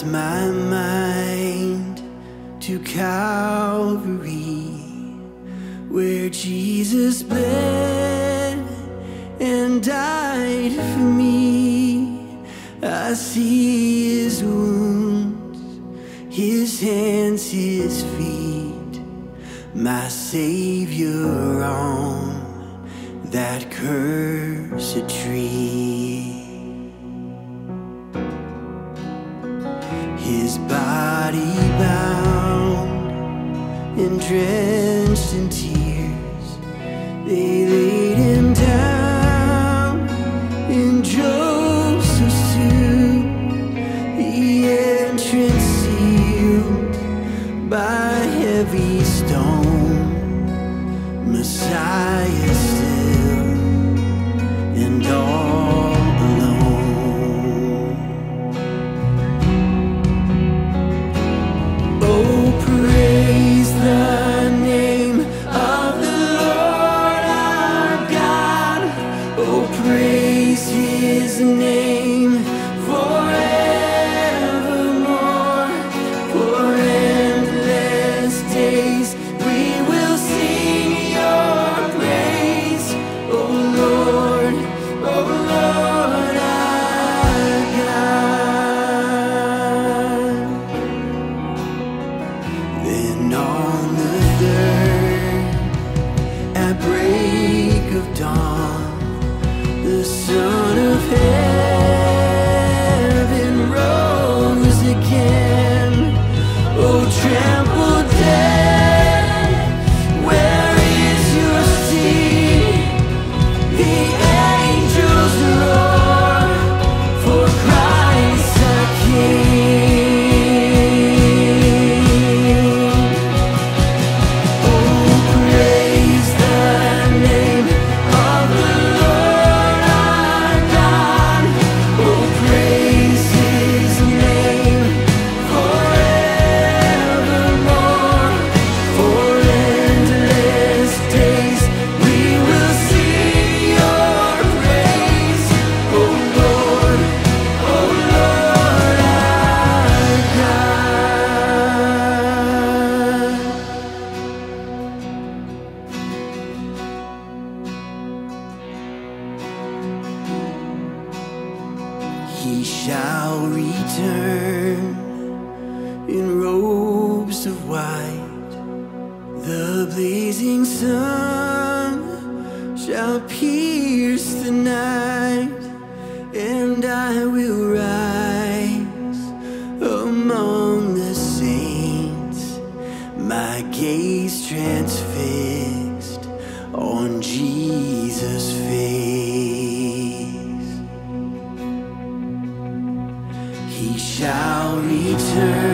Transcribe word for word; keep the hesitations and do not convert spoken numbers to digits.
my mind to Calvary, where Jesus bled and died for me. I see his wounds, his hands, his feet, my Savior on that cursed tree. His body bound and drenched in tears, they laid him down in Joseph's tomb, the entrance sealed by heavy stone. Messiah still and all alone. Oh, praise the name of the Lord our God. Oh, praise his name forevermore. For endless days we will sing your praise. Oh Lord, oh Lord our God. Then on the third, at break of dawn, the Son of Heaven rose again. Oh, trampled death, where is your sting? The angels roar for Christ our King. Oh, praise the name of the Lord our God. Oh, praise his name forevermore. For endless days we will sing your praise. Oh Lord, oh Lord our God. He shall return in robes of white. The blazing sun shall pierce the night, and I will rise among the saints, my gaze transfixed on Jesus' face. He shall return